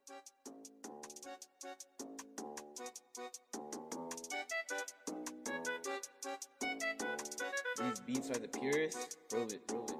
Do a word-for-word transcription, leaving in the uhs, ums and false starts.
These beats are the purest. Prove it, prove it.